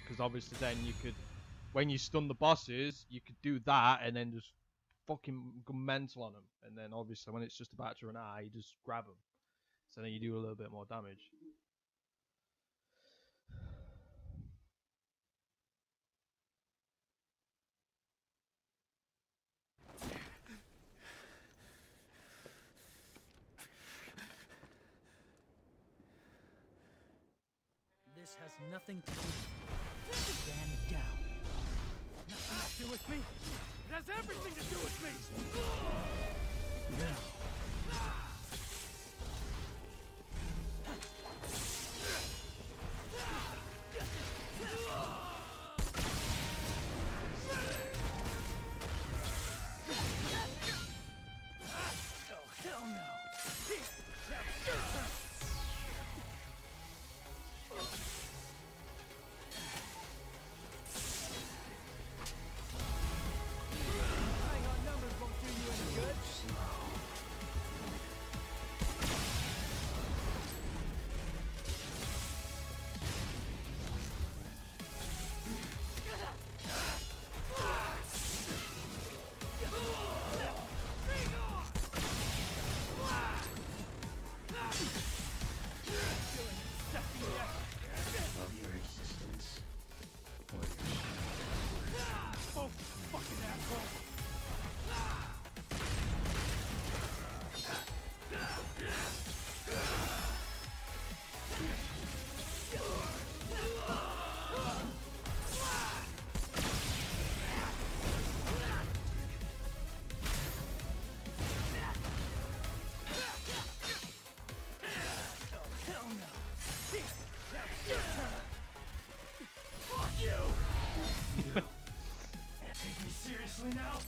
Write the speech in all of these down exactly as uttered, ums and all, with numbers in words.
because obviously then you could, when you stun the bosses, you could do that and then just fucking go mental on them. And then obviously when it's just about to run out, you just grab them. So then you do a little bit more damage. This has nothing to do with stand down. Nothing to do with me. It has everything to do with me. Oh, hell no. Now?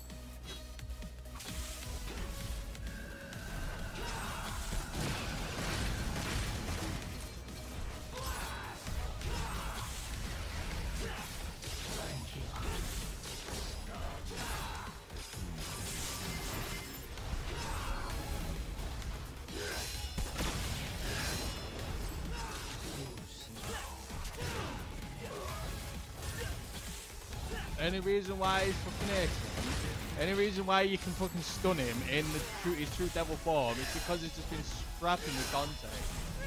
Any reason why he's fucking ace? Any reason why you can fucking stun him in the true, his true devil form is because he's just been scrapping the content.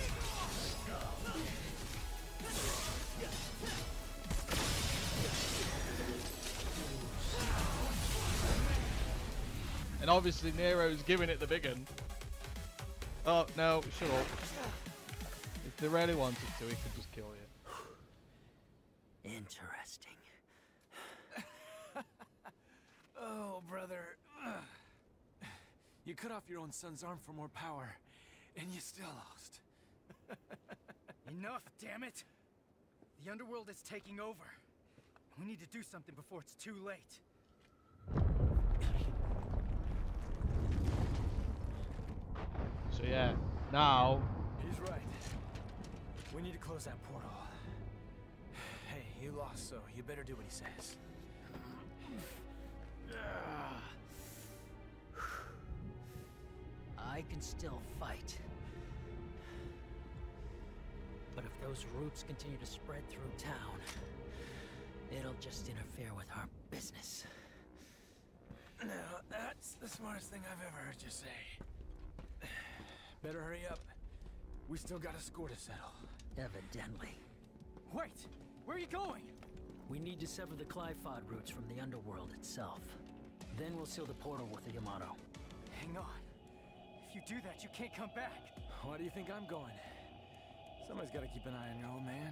And obviously Nero's giving it the big one. Oh no, shut up. If they really wanted to, he could just kill you. Interesting. Oh, brother. You cut off your own son's arm for more power, and you still lost. Enough, damn it! The underworld is taking over. We need to do something before it's too late. So yeah, now... He's right. We need to close that portal. Hey, you lost, so you better do what he says. I can still fight. But if those roots continue to spread through town, it'll just interfere with our business. Now, that's the smartest thing I've ever heard you say. Better hurry up. We still got a score to settle. Evidently. Wait! Where are you going? We need to sever the Qliphoth roots from the underworld itself. Then we'll seal the portal with the Yamato. Hang on. If you do that, you can't come back. Why do you think I'm going? Somebody's got to keep an eye on your old man.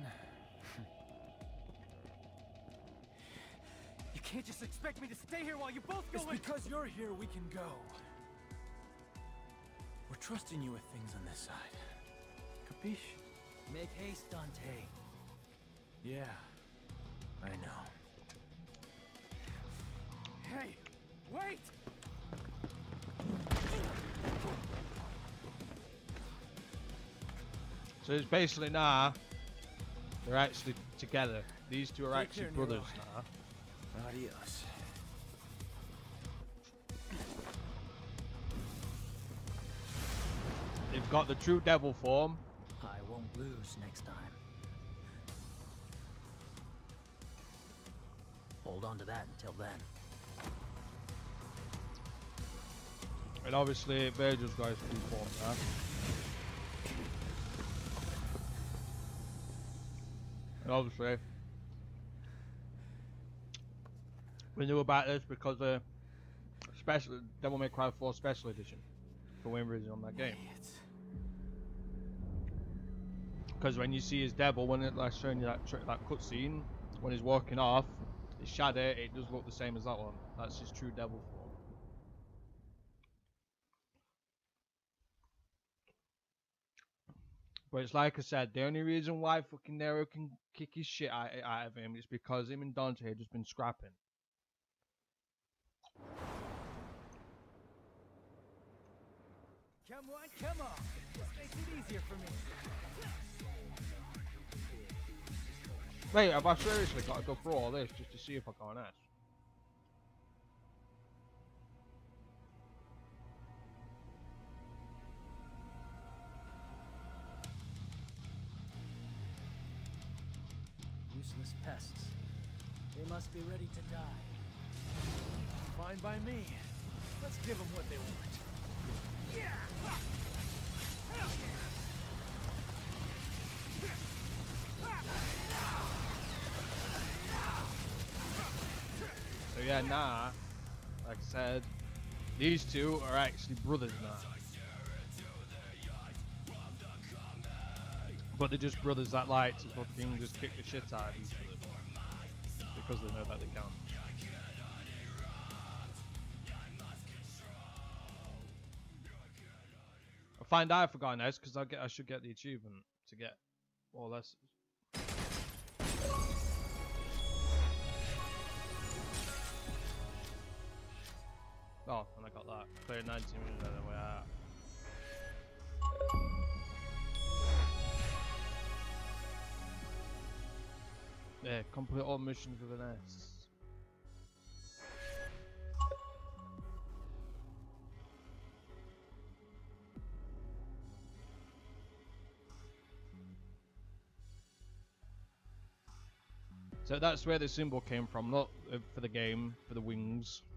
You can't just expect me to stay here while you both go. It's because you're here we can go. We're trusting you with things on this side. Capiche? Make haste, Dante. Yeah, I know. Hey, wait! So it's basically now, they're actually together. These two are Take actually care, brothers Nero. now. Adios. They've got the true devil form. I won't lose next time. hold on to that until then. And obviously, Virgil's got his two form there. And obviously, we knew about this because the special Devil May Cry four Special Edition for whatever reason on that game. Because when you see his devil, when it like showing you that tr that cutscene, when he's walking off, his shadow, it does look the same as that one. That's his true devil form. But it's like I said, the only reason why fucking Nero can kick his shit out, out of him is because him and Dante had just been scrapping. Come on, come on. This makes it easier for me. Wait, have I seriously got to go through all this just to see if I got an S? Useless pests. They must be ready to die. Fine by me. Let's give them what they want. So yeah, nah, like I said, these two are actually brothers now. But they're just brothers that like to fucking just kick the shit out of each other. Because they know that they can. I find out I forgot an S because I get I should get the achievement to get more lessons. Oh, and I got that. Played nineteen minutes out of the way out. Yeah, complete all missions with an S. So that's where the symbol came from, not uh, for the game, for the wings.